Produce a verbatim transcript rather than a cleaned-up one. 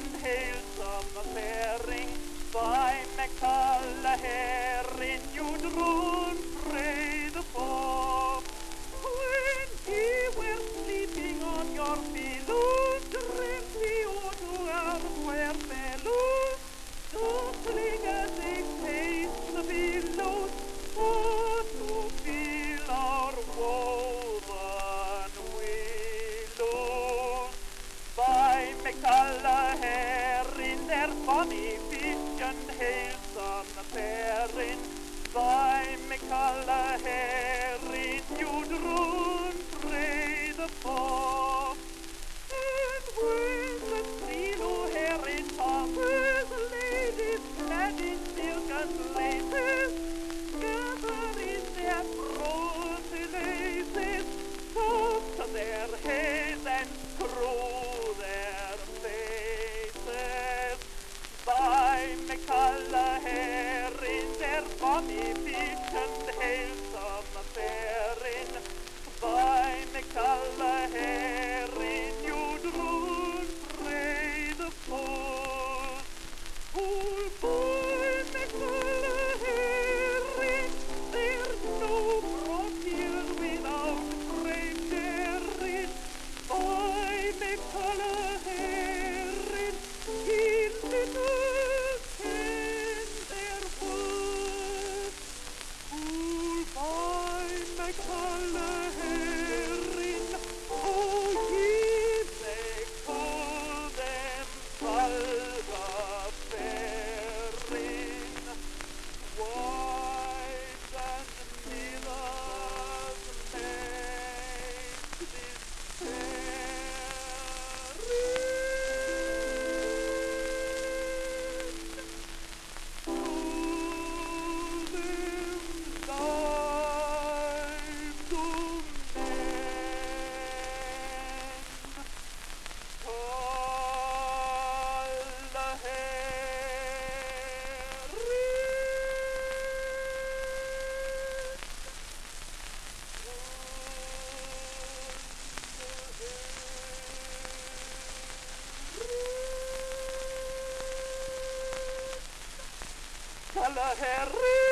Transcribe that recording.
hälsomme färing, by med kalla Herrin gjord runt fred for. When he was sleeping on your pillow, dreamt he ought out where fellows, softly as they taste the billows, or to feel our woven willows. By med kalla Herrin, där funny fish and hälsomme färing, by med kalla Herrin gjord runt fred for. And when the trio Herrin passes, ladies clad in silk and laces, gather in their frosty laces, toss their heads and screw their faces. By med kalla Herrin, där funny fish and hälsomme färing, by med kalla Herrin gjord runt fred for. Oh, by med kalla Herrin, there's no broad hill without brave Herrin. By med kalla Herrin, in little tender wood. Oh, by med kalla Herrin, oh, ye may call them Valva Ferrin. White and mirrors make this Herrin. Oh, them lives of men, kalla Herrin. Kalla Herrin.